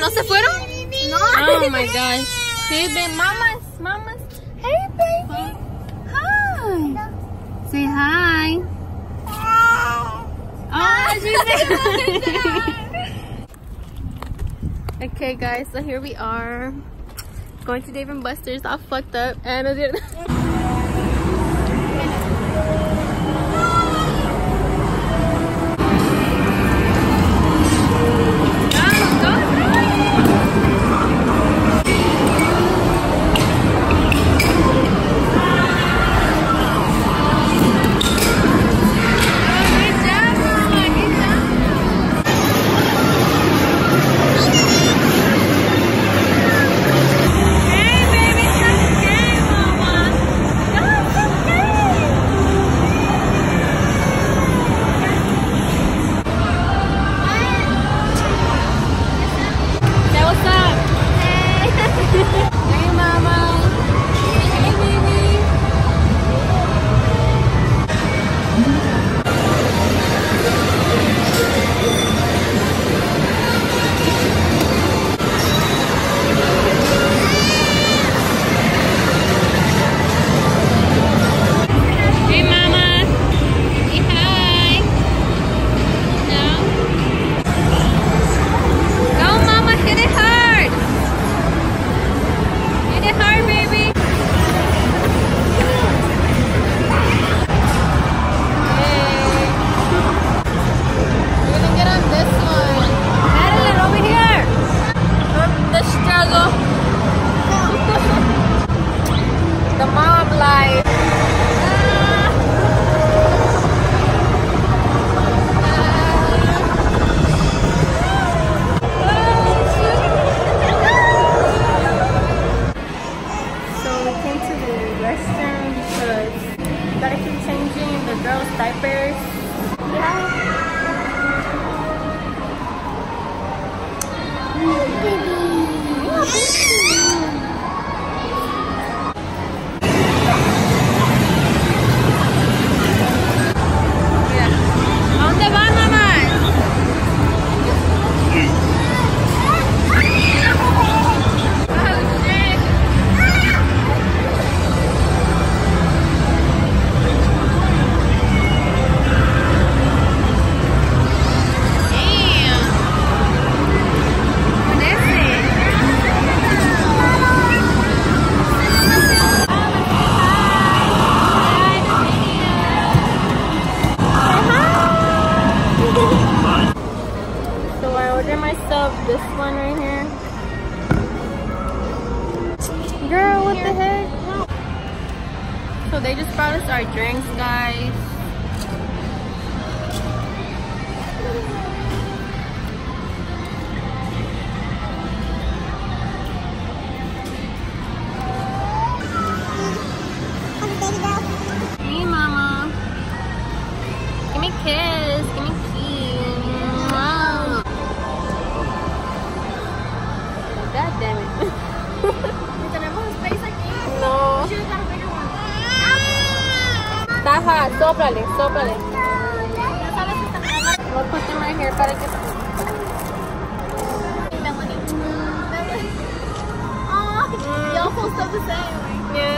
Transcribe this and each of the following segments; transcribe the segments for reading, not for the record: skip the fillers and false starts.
¿No se fueron? No. Oh my gosh. Sí, ven, mamas. Hey, baby. Hi. Say hi. Oh, she said hi. Okay, guys, so here we are. Going to Dave and Buster's, all fucked up. And diapers. ¿A dónde van, mamá? This one right here. Girl, what the heck? So they just brought us our drinks, guys. Hey, mama. Give me a kiss. Give me a kiss. God damn it. Tenemos space aquí. No. Está hot. Sóplale, sóplale. We'll put them right here para que... Oh, y'all post up the same. Yeah.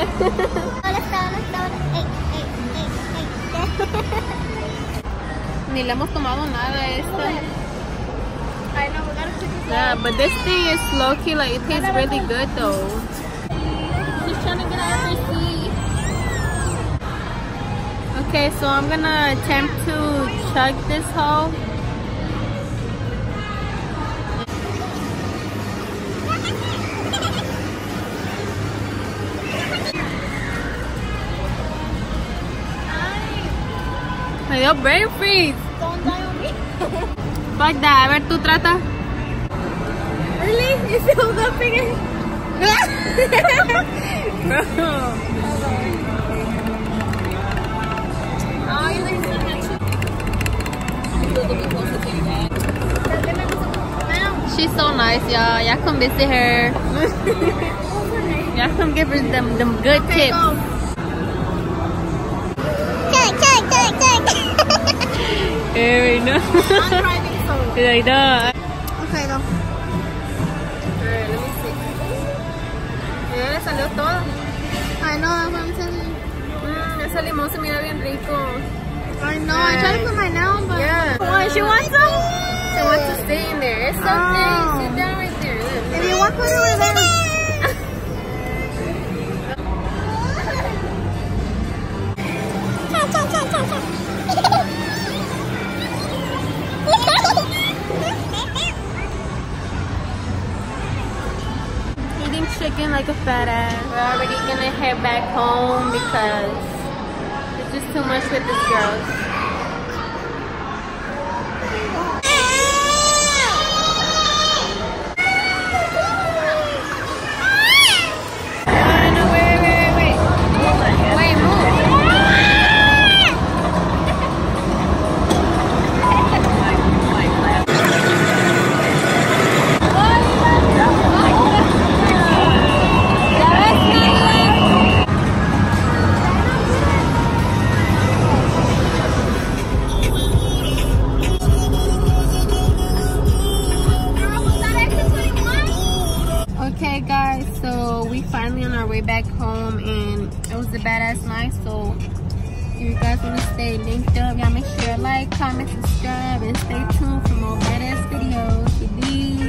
Ni le hemos tomado nada a esta. I know, we gotta check this Yeah, out. but this thing is low-key, like, it tastes really good, though. Just trying to get out of her seat. Okay, so I'm gonna attempt to chug this whole. Me dio brain freeze. Don't die on me. Fuck that. A ver, tú trata. Really? You still dumping it? Bro. Oh, you like that? She's so nice, y'all. Y'all come visit her. Y'all come give her them good tips. Here we go. I'm driving, so. Like that. Okay, go. salió todo. I know, that's what I'm telling you. Ese limón se mira bien rico. I know, I tried to put my nail on, but... Yeah. What, she wants some? She wants to stay in there. It's okay. Sit down right there. Look. If you want, put it over there. Eating chicken like a fat ass. We're already gonna head back home because it's just too much with this girl. Okay guys, so we finally on our way back home and it was a badass night. So if you guys want to stay linked up, y'all make sure to like, comment, subscribe, and stay tuned for more badass videos. Peace.